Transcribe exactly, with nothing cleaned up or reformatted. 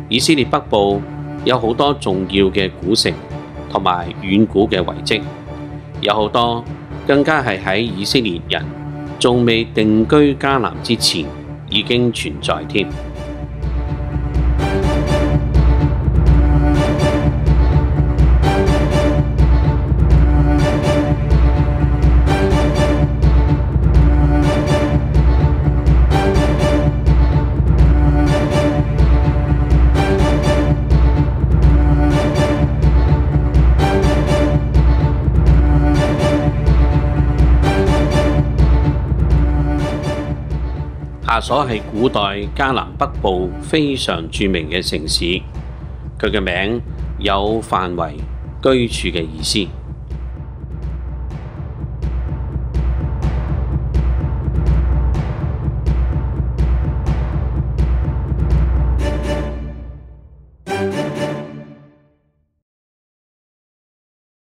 以色列北部有好多重要嘅古城同埋遠古嘅遺跡，有好多更加係喺以色列人仲未定居迦南之前已經存在添。夏瑣係古代迦南北部非常著名嘅城市，佢嘅名有範圍、居處嘅意思。